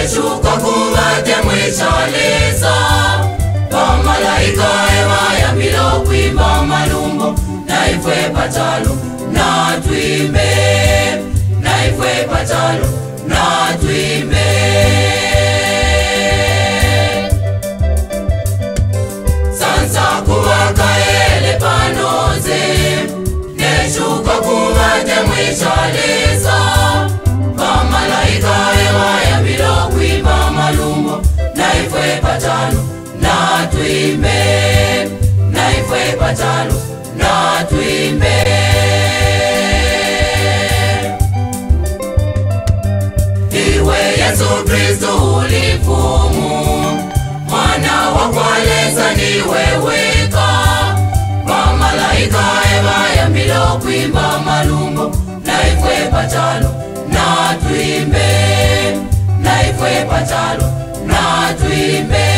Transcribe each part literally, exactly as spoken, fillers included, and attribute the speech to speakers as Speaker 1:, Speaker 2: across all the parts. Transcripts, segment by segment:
Speaker 1: neshuka kubate mwichaleza Pamalaika ewa ya mbilo kuimba malumbo Naifwe patalo Natumwimbile Naifwe patalo Natumwimbile Sansa kuwaka ele panoze Neshuka kubate mwichaleza Pamalaika ewa ya mbilo kuimba malumbo Naifwe patalo Natumwimbile Naifwe patalo Natumwimbile Iwe Yesu Kristo ulifumu Mwana wa kwaleza ni weweka Pamalaika ewa ya mbilo kuimba malumbo Naifwe patalo Natumwimbile Naifwe patalo Natumwimbile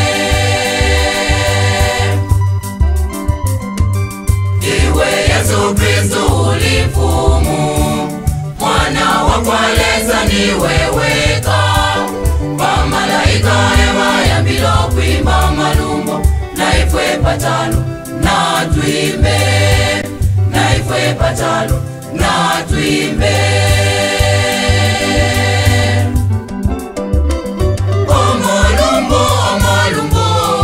Speaker 1: Iwe Yesu Kristo ulifumu Mwana wa kwaleza ni weweka Pamalaika ewa ya mbilo kuimba malumbo Naifwe patalo Natumwimbile Naifwe patalo Natumwimbile Omolumbo omolumbo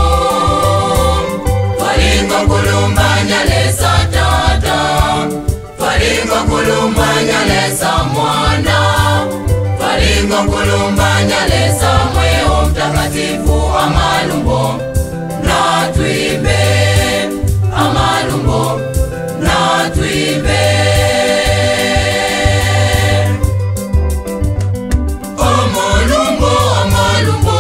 Speaker 1: Twalinga kulumbanya lesa tata Twalinga kulumbanya lesa mwana Twalinga kulumbanya lesa mweo mtakatifu amalumbo Natumwimbile amalumbo Natumwimbile Omolumbo omolumbo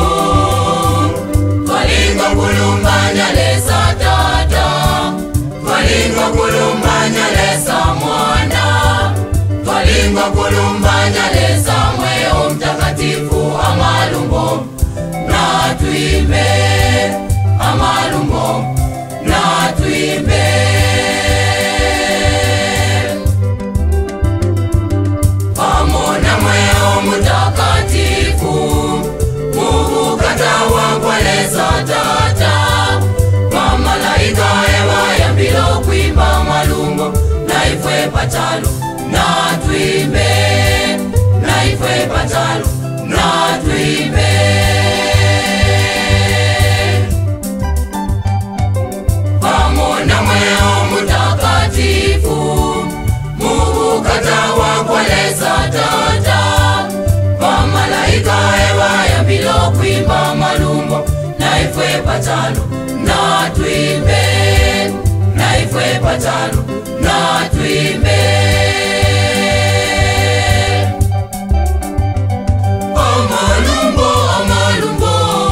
Speaker 1: Twalinga kulumbanya lesa tata Twalinga kulumbanya lesa mwana Twalinga kulumbanya lesa mweo mtakatifu amalumbo Natumwimbile amalumbo Natumwimbile Pamona mweo mtakatifu Mubukata wa kwaleza tata Pamalaika ewa ya mbilo kuimba malumbo Naifwe patalo Natumwimbile Naifwe patalo Natumwimbile Pamona mweo mtakatifu Mubukata wa kwaleza tata Pamalaika ewa ya mbilo kuimba malumbo Naifwe patalo Natumwimbile Naifwe patalo Natumwimbile Omolumbo omolumbo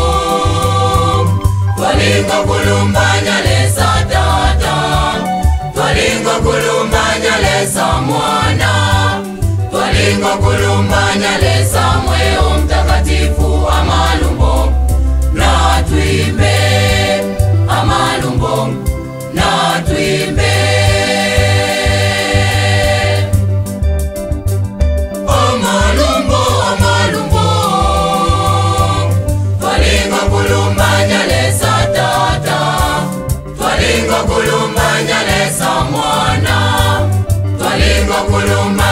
Speaker 1: Twalinga kulumbanya lesa tata Twalinga kulumbanya lesa mwana Twalinga kulumbanya lesa mweo mtakatifu amalumbo Natumwimbile amalumbo Natumwimbile Omolumbo omolumbo Twalinga kulumbanya lesa tata Twalinga kulumbanya lesa mwana Twalinga kulumbanya